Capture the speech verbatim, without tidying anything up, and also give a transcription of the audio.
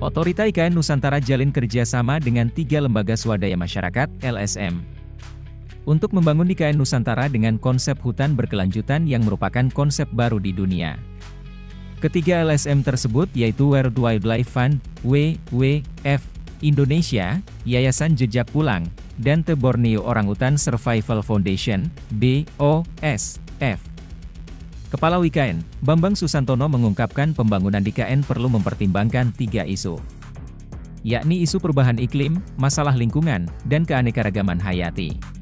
Otorita I K N Nusantara jalin kerjasama dengan tiga lembaga swadaya masyarakat, L S M, untuk membangun I K N Nusantara dengan konsep hutan berkelanjutan yang merupakan konsep baru di dunia. Ketiga L S M tersebut yaitu World Wildlife Fund, W W F, Indonesia, Yayasan Jejak Pulang, dan The Borneo Orangutan Survival Foundation, B O S F. Kepala W K N, Bambang Susantono mengungkapkan pembangunan I K N perlu mempertimbangkan tiga isu, yakni isu perubahan iklim, masalah lingkungan, dan keanekaragaman hayati.